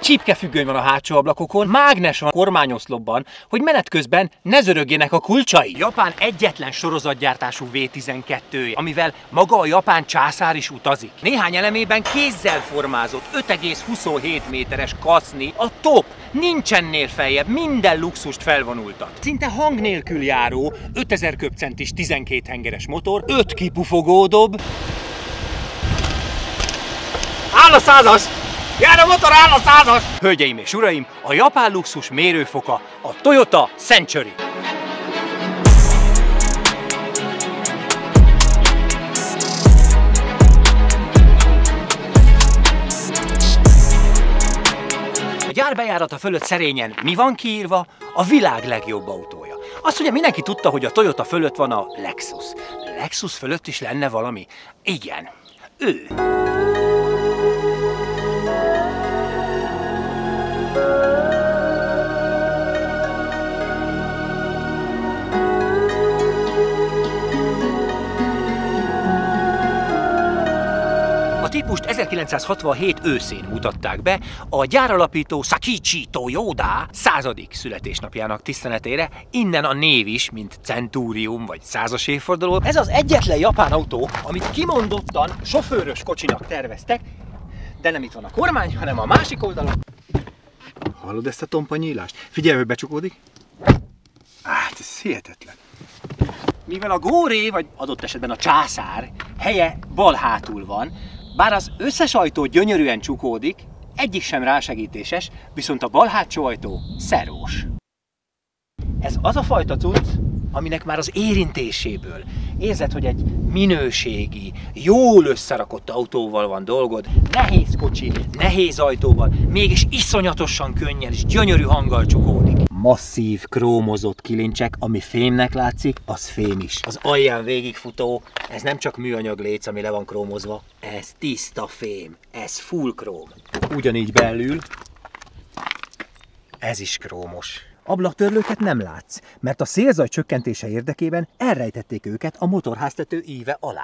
csípkefüggöny van a hátsó ablakokon, mágnes van a kormányoszlopban, hogy menet közben ne zörögjenek a kulcsai. Japán egyetlen sorozatgyártású V12-je, amivel maga a japán császár is utazik. Néhány elemében kézzel formázott 5,27 méteres kaszni a top. Nincsennél feljebb, minden luxust felvonultat. Szinte hang nélkül járó, 5000 köbcentis 12 hengeres motor, 5 kipufogódob. Áll a 100-as! Jár a motor, áll a 100-as! Hölgyeim és uraim, a japán luxus mérőfoka a Toyota Century. A gyár bejárata fölött szerényen mi van kiírva? A világ legjobb autója. Azt ugye mindenki tudta, hogy a Toyota fölött van a Lexus. Lexus fölött is lenne valami? Igen, ő. A típust 1967 őszén mutatták be a gyáralapító Sakichi Toyoda 100. születésnapjának tiszteletére, innen a név is, mint Centurium vagy 100-as évforduló. Ez az egyetlen japán autó, amit kimondottan sofőrös kocsinak terveztek, de nem itt van a kormány, hanem a másik oldalon. Hallod ezt a tompa nyílást? Figyelj, hogy becsukódik. Hát ez hihetetlen. Mivel a góré, vagy adott esetben a császár helye bal hátul van, bár az összes ajtó gyönyörűen csukódik, egyik sem rásegítéses, viszont a bal hátsó ajtó szervós. Ez az a fajta cucc, aminek már az érintéséből érzed, hogy egy minőségi, jól összerakott autóval van dolgod, nehéz kocsi, nehéz ajtóval, mégis iszonyatosan könnyen és gyönyörű hanggal csukódik. Masszív, krómozott kilincsek, ami fémnek látszik, az fém is. Az alján végigfutó, ez nem csak műanyag léc, ami le van krómozva, ez tiszta fém, ez full króm. Ugyanígy belül, ez is krómos. Ablaktörlőket nem látsz, mert a szélzaj csökkentése érdekében elrejtették őket a motorháztető íve alá.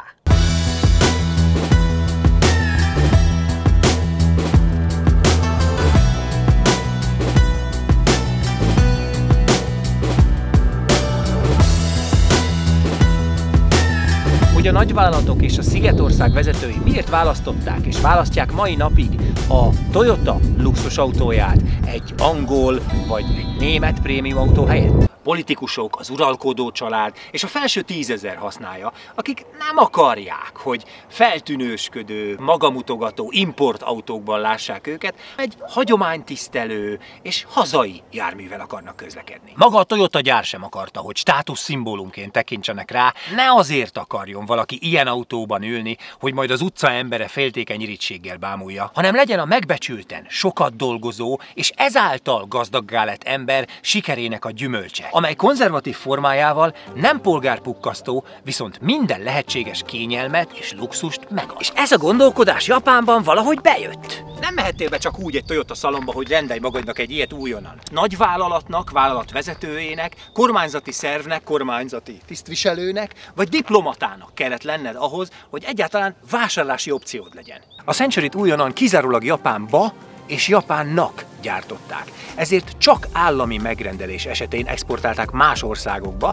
Hogy a nagyvállalatok és a Szigetország vezetői miért választották és választják mai napig a Toyota luxusautóját egy angol vagy egy német prémium autó helyett? Politikusok, az uralkodó család és a felső 10 000 használja, akik nem akarják, hogy feltűnősködő, magamutogató importautókban lássák őket, egy hagyománytisztelő és hazai járművel akarnak közlekedni. Maga a Toyota gyár sem akarta, hogy státuszszimbólumként tekintsenek rá, ne azért akarjon valaki ilyen autóban ülni, hogy majd az utca embere féltékeny irítséggel bámulja, hanem legyen a megbecsülten, sokat dolgozó és ezáltal gazdaggá lett ember sikerének a gyümölcse, amely konzervatív formájával nem polgárpukkasztó, viszont minden lehetséges kényelmet és luxust megad. És ez a gondolkodás Japánban valahogy bejött. Nem mehettél be csak úgy egy Toyota szalomba, hogy rendelj magadnak egy ilyet újonnan. Nagy vállalatnak, vállalatvezetőjének, kormányzati szervnek, kormányzati tisztviselőnek, vagy diplomatának kellett lenned ahhoz, hogy egyáltalán vásárlási opciód legyen. A Centuryt újonnan kizárólag Japánba és Japánnak gyártották. Ezért csak állami megrendelés esetén exportálták más országokba.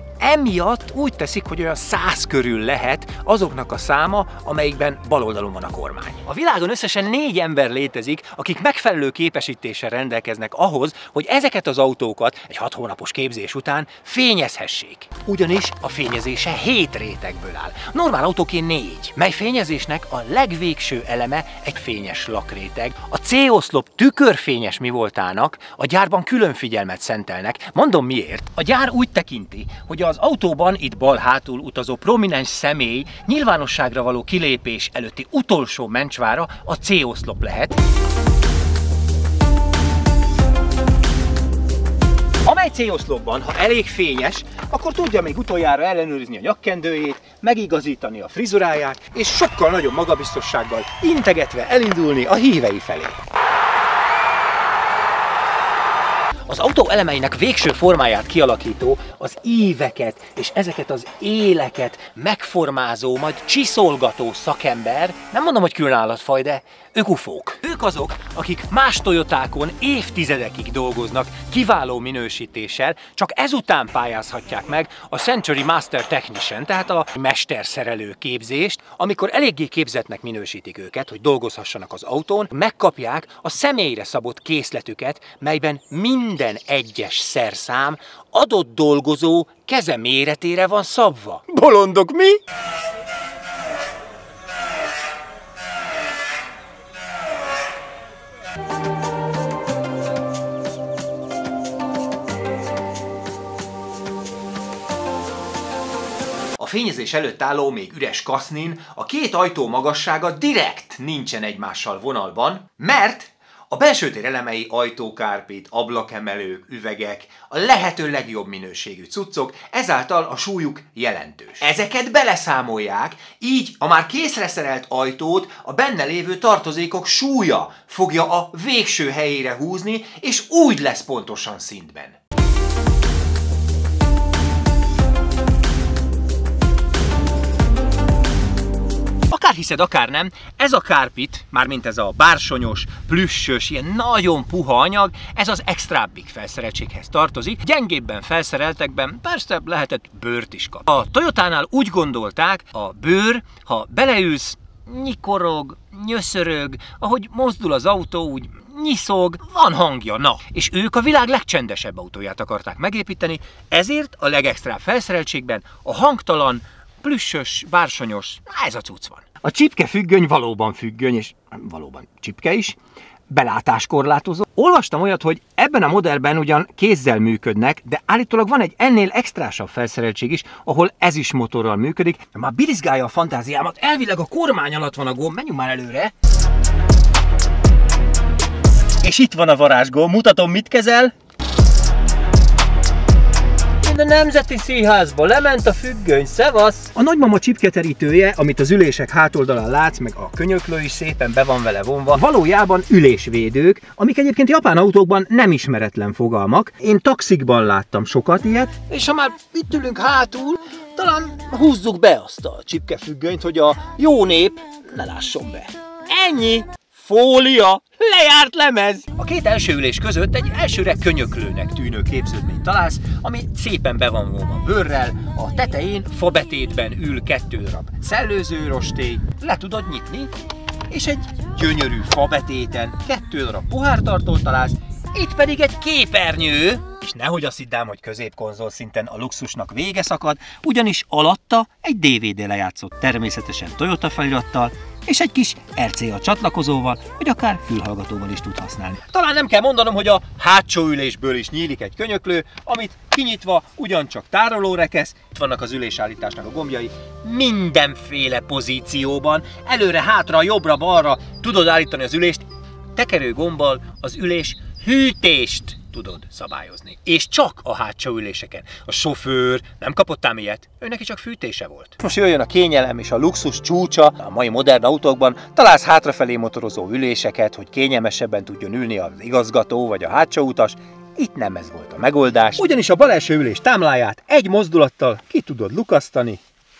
Emiatt úgy teszik, hogy olyan 100 körül lehet azoknak a száma, amelyikben bal oldalon van a kormány. A világon összesen 4 ember létezik, akik megfelelő képesítéssel rendelkeznek ahhoz, hogy ezeket az autókat egy 6 hónapos képzés után fényezhessék. Ugyanis a fényezése 7 rétegből áll. Normál autóké 4, mely fényezésnek a legvégső eleme egy fényes lakréteg. A C-oszlop tükörfényes mi voltának a gyárban külön figyelmet szentelnek. Mondom miért. A gyár úgy tekinti, hogy az autóban itt bal hátul utazó prominens személy nyilvánosságra való kilépés előtti utolsó mencsvára a C-oszlop lehet, amely C-oszlopban, ha elég fényes, akkor tudja még utoljára ellenőrizni a nyakkendőjét, megigazítani a frizuráját, és sokkal nagyobb magabiztossággal integetve elindulni a hívei felé. Az autó elemeinek végső formáját kialakító, az íveket és ezeket az éleket megformázó, majd csiszolgató szakember, nem mondom, hogy különállatfaj, de ők ufók. Ők azok, akik más Toyotákon évtizedekig dolgoznak kiváló minősítéssel, csak ezután pályázhatják meg a Century Master Technician, tehát a mesterszerelő képzést, amikor eléggé képzettnek minősítik őket, hogy dolgozhassanak az autón, megkapják a személyre szabott készletüket, melyben minden egyes szerszám adott dolgozó keze méretére van szabva. Bolondok mi? A fényezés előtt álló még üres kasznin a két ajtó magassága direkt nincsen egymással vonalban, mert a belső tér elemei ajtókárpit, ablakemelők, üvegek, a lehető legjobb minőségű cuccok, ezáltal a súlyuk jelentős. Ezeket beleszámolják, így a már készre szerelt ajtót a benne lévő tartozékok súlya fogja a végső helyére húzni, és úgy lesz pontosan szintben. Akár hiszed, akár nem, ez a kárpit, mármint ez a bársonyos, plüssös, ilyen nagyon puha anyag, ez az extrábbik felszereltséghez tartozik. Gyengébben felszereltekben persze lehetett bőrt is kapni. A Toyotánál úgy gondolták, a bőr, ha beleülsz, nyikorog, nyöszörög, ahogy mozdul az autó, úgy nyiszog, van hangja, na. És ők a világ legcsendesebb autóját akarták megépíteni, ezért a legextrább felszereltségben a hangtalan, plüssös, bársonyos, ez a cucc van. A csipke függöny valóban függöny, és valóban csipke is, belátáskorlátozó. Olvastam olyat, hogy ebben a modellben ugyan kézzel működnek, de állítólag van egy ennél extrásabb felszereltség is, ahol ez is motorral működik. Már birizgálja a fantáziámat, elvileg a kormány alatt van a gomb, menjünk már előre. És itt van a varázsgomb, mutatom, mit kezel. A Nemzeti Színházba lement a függöny, szevasz! A nagymama csipketerítője, amit az ülések hátoldalán látsz, meg a könyöklő is szépen be van vele vonva, valójában ülésvédők, amik egyébként japán autókban nem ismeretlen fogalmak. Én taxikban láttam sokat ilyet. És ha már itt ülünk hátul, talán húzzuk be azt a csipkefüggönyt, hogy a jó nép ne lásson be. Ennyi! Fólia! Lejárt lemez! A két első ülés között egy elsőre könyöklőnek tűnő képződményt találsz, ami szépen be van vonva bőrrel, a tetején fabetétben ül 2 darab szellőző rostély, le tudod nyitni, és egy gyönyörű fabetéten 2 darab pohártartót találsz, itt pedig egy képernyő, és nehogy azt hidd ám, hogy középkonzol szinten a luxusnak vége szakad, ugyanis alatta egy DVD lejátszott, természetesen Toyota felirattal, és egy kis RCA csatlakozóval, vagy akár fülhallgatóval is tud használni. Talán nem kell mondanom, hogy a hátsó ülésből is nyílik egy könyöklő, amit kinyitva ugyancsak tárolórekesz, itt vannak az ülésállításnak a gombjai, mindenféle pozícióban, előre, hátra, jobbra, balra tudod állítani az ülést, tekerő gombbal az ülés hűtést tudod szabályozni. És csak a hátsó üléseken. A sofőr nem kapott ám ilyet, ő neki csak fűtése volt. Most jöjjön a kényelem és a luxus csúcsa. A mai modern autókban találsz hátrafelé motorozó üléseket, hogy kényelmesebben tudjon ülni az igazgató vagy a hátsó utas. Itt nem ez volt a megoldás. Ugyanis a bal első ülés támláját egy mozdulattal ki tudod lukasztani.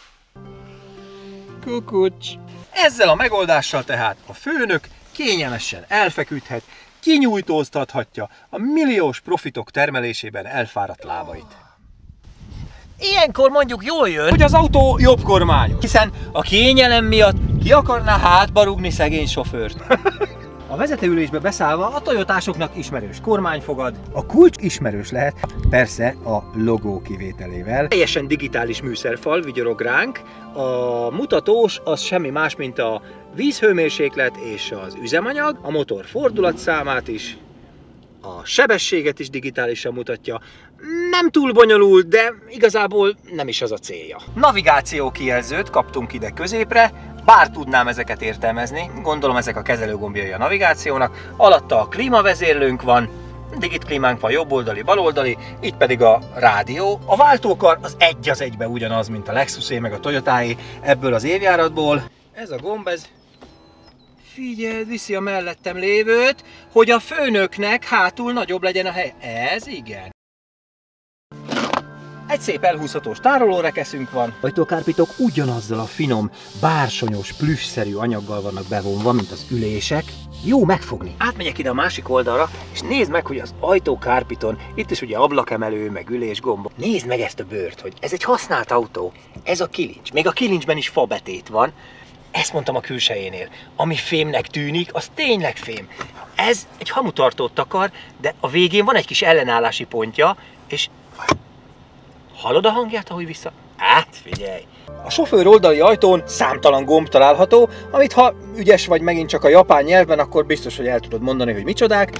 Kukucs! Ezzel a megoldással tehát a főnök kényelmesen elfeküdhet, kinyújtóztathatja a milliós profitok termelésében elfáradt lábait. Ilyenkor mondjuk jól jön, hogy az autó jobb kormányos, hiszen a kényelem miatt ki akarná hátba rúgni szegény sofőrt. A vezetőülésbe beszállva a toyotásoknak ismerős kormányfogad, a kulcs ismerős lehet, persze a logó kivételével. Teljesen digitális műszerfal vigyorog ránk, a mutatós az semmi más, mint a vízhőmérséklet és az üzemanyag, a motor fordulatszámát is, a sebességet is digitálisan mutatja. Nem túl bonyolult, de igazából nem is az a célja. Navigáció kijelzőt kaptunk ide középre, bár tudnám ezeket értelmezni, gondolom ezek a kezelőgombjai a navigációnak, alatta a klímavezérlőnk van, digitklímánk van jobboldali, baloldali, itt pedig a rádió. A váltókar az egy az egybe ugyanaz, mint a Lexusé meg a Toyotáé ebből az évjáratból. Ez a gomb, ez figyelj, viszi a mellettem lévőt, hogy a főnöknek hátul nagyobb legyen a hely. Ez igen. Egy szép elhúzhatós tárolórekeszünk van. Ajtókárpitok ugyanazzal a finom, bársonyos, plüssszerű anyaggal vannak bevonva, mint az ülések. Jó megfogni. Átmegyek ide a másik oldalra, és nézd meg, hogy az ajtókárpiton, itt is ugye ablakemelő, meg ülésgomba. Nézd meg ezt a bőrt, hogy ez egy használt autó. Ez a kilincs. Még a kilincsben is fabetét van. Ezt mondtam a külsejénél. Ami fémnek tűnik, az tényleg fém. Ez egy hamutartót takar, de a végén van egy kis ellenállási pontja, és hallod a hangját, ahogy vissza? Hát figyelj! A sofőr oldali ajtón számtalan gomb található, amit ha ügyes vagy megint csak a japán nyelvben, akkor biztos, hogy el tudod mondani, hogy micsodák.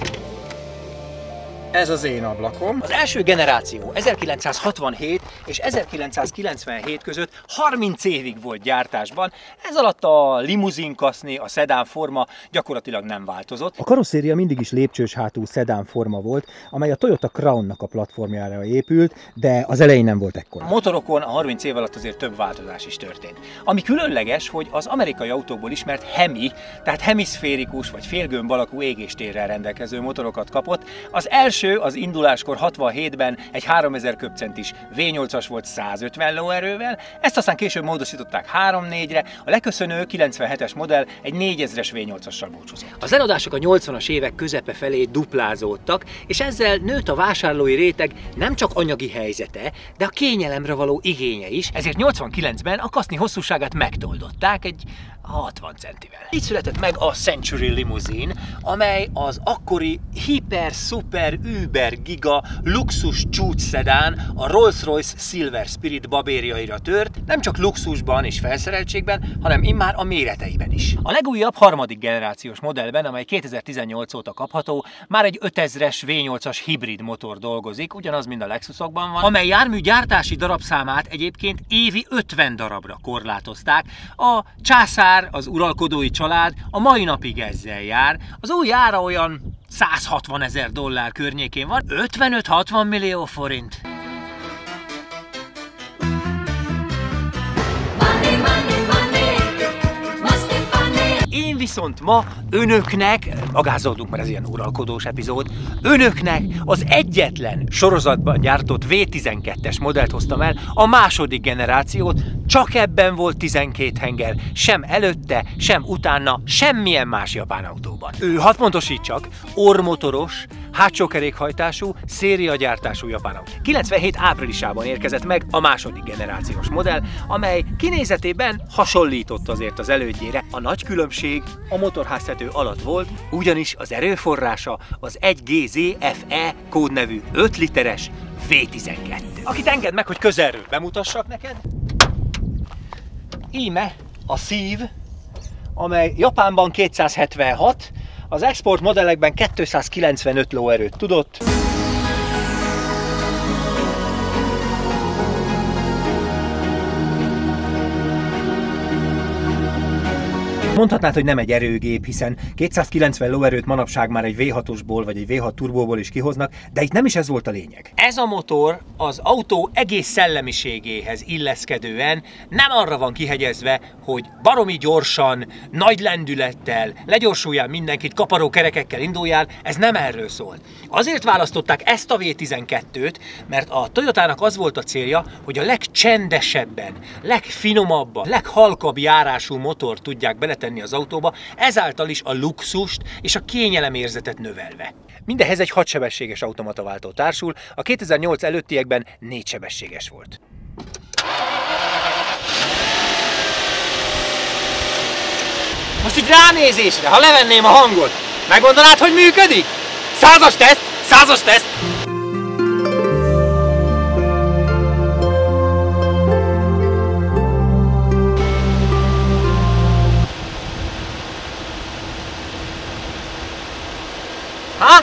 Ez az én ablakom. Az első generáció 1967 és 1997 között 30 évig volt gyártásban, ez alatt a limuzinkaszni, a szedán forma gyakorlatilag nem változott. A karosszéria mindig is lépcsős hátú szedán forma volt, amely a Toyota Crownnak a platformjára épült, de az elején nem volt ekkora. A motorokon a 30 év alatt azért több változás is történt. Ami különleges, hogy az amerikai autókból ismert Hemi, tehát hemiszférikus vagy félgömb alakú égéstérrel rendelkező motorokat kapott. Az első az induláskor 67-ben egy 3000 köbcentis V8-as volt 150 lóerővel, ezt aztán később módosították 3-4-re, a leköszönő 97-es modell egy 4000-es V8-assal búcsúzott. Az eladások a 80-as évek közepe felé duplázódtak, és ezzel nőtt a vásárlói réteg nem csak anyagi helyzete, de a kényelemre való igénye is, ezért 89-ben a kaszni hosszúságát megtoldották egy 60 centivel. Így született meg a Century Limousine, amely az akkori hiper, super, über, giga, luxus csúcsszedán, a Rolls-Royce Silver Spirit babérjaira tört, nem csak luxusban és felszereltségben, hanem immár a méreteiben is. A legújabb harmadik generációs modellben, amely 2018 óta kapható, már egy 5000-es V8-as hibrid motor dolgozik, ugyanaz, mint a Lexusokban van, amely jármű gyártási darabszámát egyébként évi 50 darabra korlátozták. A császár, az uralkodói család a mai napig ezzel jár. Az új ára olyan 160 000 dollár környékén van, 55-60 millió forint. Én viszont ma önöknek, magázódunk, mert ez ilyen uralkodós epizód, önöknek az egyetlen sorozatban gyártott V12-es modellt hoztam el, a második generációt, csak ebben volt 12 henger, sem előtte, sem utána, semmilyen más japán autóban. Ő, hadd pontosítsak, orrmotoros, hátsó kerékhajtású, szériagyártású japán autó. 97 áprilisában érkezett meg a második generációs modell, amely kinézetében hasonlított azért az elődjére. A nagy különbség a motorháztető alatt volt, ugyanis az erőforrása az 1GZ-FE kódnevű 5 literes V12. Akit engedd meg, hogy közelről bemutassak neked. Íme a szív, amely Japánban 276, az export modellekben 295 lóerőt tudott. Mondhatnád, hogy nem egy erőgép, hiszen 290 lóerőt manapság már egy V6-osból vagy egy V6 turbóból is kihoznak, de itt nem is ez volt a lényeg. Ez a motor az autó egész szellemiségéhez illeszkedően nem arra van kihegyezve, hogy baromi gyorsan, nagy lendülettel, legyorsuljál mindenkit, kaparó kerekekkel induljál, ez nem erről szólt. Azért választották ezt a V12-t, mert a Toyotának az volt a célja, hogy a legcsendesebben, legfinomabban, leghalkabb járású motort tudják beletenni az autóba, ezáltal is a luxust és a kényelemérzetet növelve. Mindehhez egy 6 sebességes automataváltó társul, a 2008 előttiekben 4 sebességes volt. Most így ránézésre, ha levenném a hangot, megmondanád, hogy működik? 100-as teszt! 100-as teszt! Ha?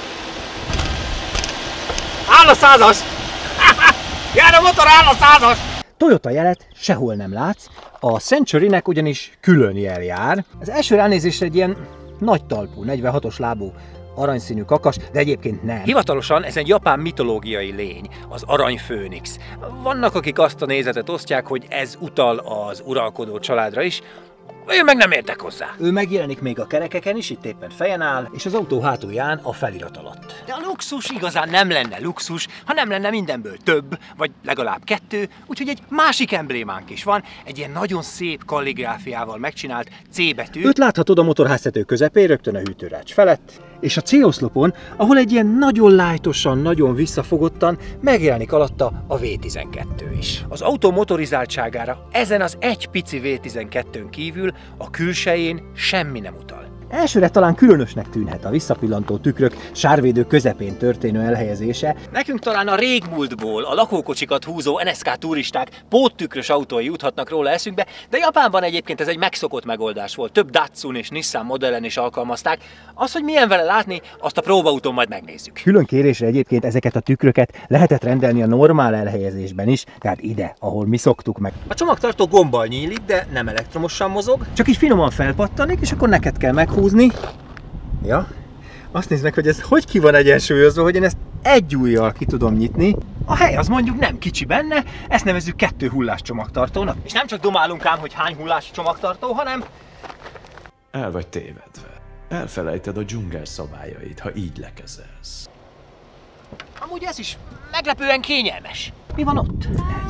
Áll a 100-as! Jár a motor, áll a 100-as! Toyota jelet sehol nem látsz, a Centurynek ugyanis külön jel jár. Az első ránézésre egy ilyen nagy talpú, 46-os lábú, aranyszínű kakas, de egyébként nem. Hivatalosan ez egy japán mitológiai lény, az aranyfőnix. Vannak, akik azt a nézetet osztják, hogy ez utal az uralkodó családra is. Én meg nem értek hozzá. Ő megjelenik még a kerekeken is, itt éppen fejen áll, és az autó hátulján a felirat alatt. De a luxus igazán nem lenne luxus, ha nem lenne mindenből több, vagy legalább 2, úgyhogy egy másik emblémánk is van, egy ilyen nagyon szép kalligráfiával megcsinált C betű. Őt láthatod a motorháztető közepén, rögtön a hűtőrács felett, és a C-oszlopon, ahol egy ilyen nagyon lájtosan, nagyon visszafogottan megjelenik alatta a V12 is. Az autó motorizáltságára ezen az egy pici V12-n kívül a külsején semmi nem utal. Elsőre talán különösnek tűnhet a visszapillantó tükrök sárvédő közepén történő elhelyezése. Nekünk talán a régmúltból a lakókocsikat húzó NSK turisták póttükrös autói juthatnak róla eszünkbe, de Japánban egyébként ez egy megszokott megoldás volt. Több Datsun és Nissan modellen is alkalmazták. Az, hogy milyen vele látni, azt a próbautón majd megnézzük. Külön kérésre egyébként ezeket a tükröket lehetett rendelni a normál elhelyezésben is, tehát ide, ahol mi szoktuk meg. A csomagtartó gombbal nyílik, de nem elektromosan mozog, csak így finoman felpattanik, és akkor neked kell meghúzni. Ja, azt nézd meg, hogy ez hogy ki van egyensúlyozva, hogy én ezt egy ujjal ki tudom nyitni. A hely az mondjuk nem kicsi benne, ezt nevezzük 2 hullás csomagtartónak. És nem csak domálunk ám, hogy hány hullás csomagtartó, hanem... El vagy tévedve. Elfelejted a dzsungel szabályait, ha így lekezelsz. Amúgy ez is meglepően kényelmes. Mi van ott?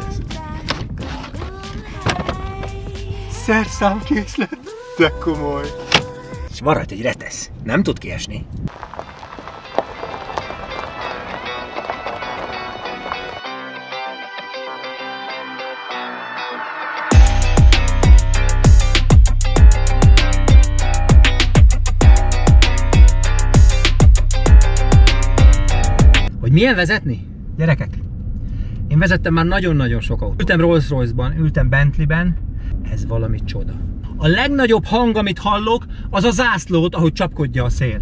Szerszámkészlet, de komoly. És van rajta egy retesz, nem tud kiesni. Hogy milyen vezetni? Gyerekek, én vezettem már nagyon-nagyon sok autót. Ültem Rolls-Royce-ban, ültem Bentley-ben, ez valami csoda. A legnagyobb hang, amit hallok, az a zászlót, ahogy csapkodja a szél.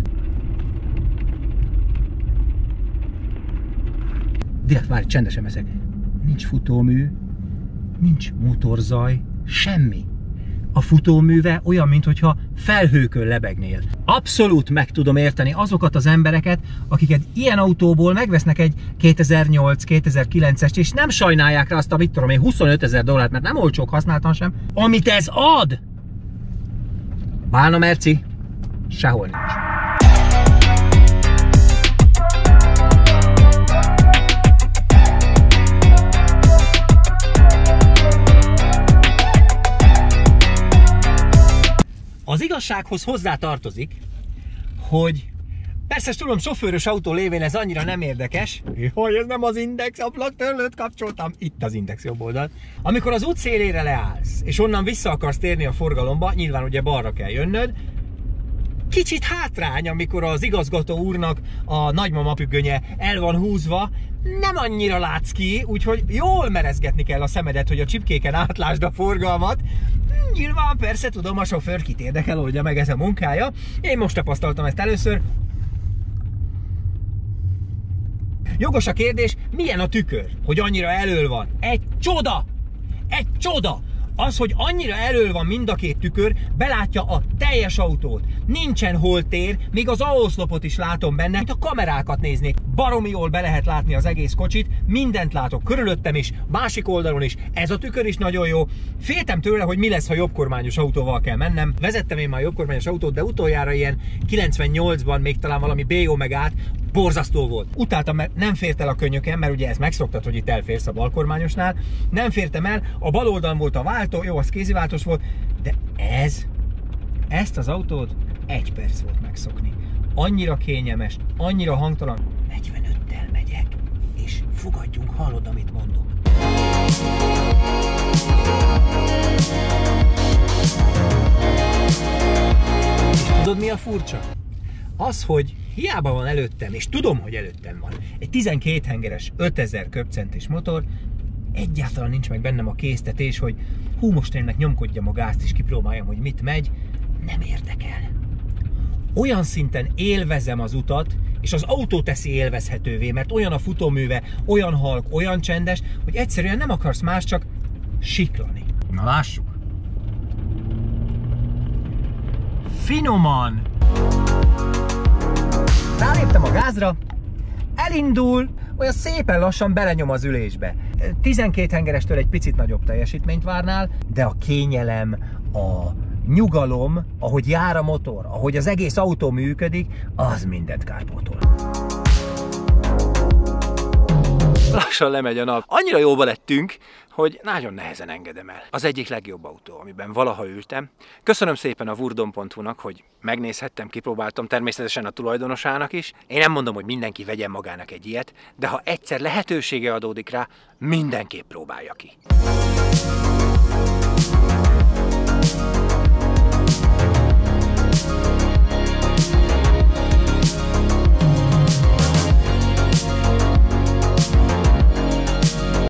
Direkt várj, csendesen veszek. Nincs futómű, nincs motorzaj, semmi. A futóműve olyan, mintha felhőkön lebegnél. Abszolút meg tudom érteni azokat az embereket, akiket ilyen autóból megvesznek egy 2008-2009-est, és nem sajnálják rá azt a, mit tudom én, $25,000, mert nem olcsók, használtan sem. Amit ez ad! Bálna merci, sehol nincs. Az igazsághoz hozzá tartozik, hogy persze tudom, sofőrös autó lévén ez annyira nem érdekes, hogy ez nem az Index, a plugtörlőt kapcsoltam, itt az Index jobb oldal. Amikor az út szélére leállsz, és onnan vissza akarsz térni a forgalomba, nyilván ugye balra kell jönnöd, kicsit hátrány, amikor az igazgató úrnak a nagymama függönye el van húzva, nem annyira látsz ki, úgyhogy jól merezgetni kell a szemedet, hogy a csipkéken átlásd a forgalmat. Nyilván persze tudom, a sofőr kit érdekel, oldja meg ez a munkája. Én most tapasztaltam ezt először. Jogos a kérdés, milyen a tükör, hogy annyira elől van? Egy csoda! Egy csoda! Az, hogy annyira elől van mind a két tükör, belátja a teljes autót. Nincsen holtér, még az A-oszlopot is látom benne, mint a kamerákat néznék. Baromi jól be lehet látni az egész kocsit, mindent látok körülöttem is, másik oldalon is, ez a tükör is nagyon jó. Féltem tőle, hogy mi lesz, ha jobbkormányos autóval kell mennem. Vezettem én már jobbkormányos autót, de utoljára ilyen 98-ban még talán valami B-omegát, borzasztó volt. Utáltam, mert nem fért el a könnyöken, mert ugye ezt megszoktad, hogy itt elférsz a balkormányosnál. Nem fértem el, a bal oldalon volt a váltó, jó, az kéziváltós volt, de ezt az autót 1 perc volt megszokni. Annyira kényelmes, annyira hangtalan. 45-tel megyek, és fogadjunk, hallod, amit mondok. És tudod, mi a furcsa? Az, hogy hiába van előttem, és tudom, hogy előttem van, egy 12 hengeres 5000 köbcentis motor, egyáltalán nincs meg bennem a késztetés, hogy hú, most ennek nyomkodjam a gázt, és kipróbáljam, hogy mit megy, nem érdekel. Olyan szinten élvezem az utat, és az autó teszi élvezhetővé, mert olyan a futóműve, olyan halk, olyan csendes, hogy egyszerűen nem akarsz más, csak siklani. Na lássuk! Finoman! Ráléptem a gázra, elindul, olyan szépen lassan belenyom az ülésbe. 12 hengerestől egy picit nagyobb teljesítményt várnál, de a kényelem, a nyugalom, ahogy jár a motor, ahogy az egész autó működik, az mindent kárpótol. Lassan lemegy a nap. Annyira jóba lettünk, hogy nagyon nehezen engedem el. Az egyik legjobb autó, amiben valaha ültem. Köszönöm szépen a Wurdon.hu-nak, hogy megnézhettem, kipróbáltam, természetesen a tulajdonosának is. Én nem mondom, hogy mindenki vegyen magának egy ilyet, de ha egyszer lehetősége adódik rá, mindenképp próbálja ki.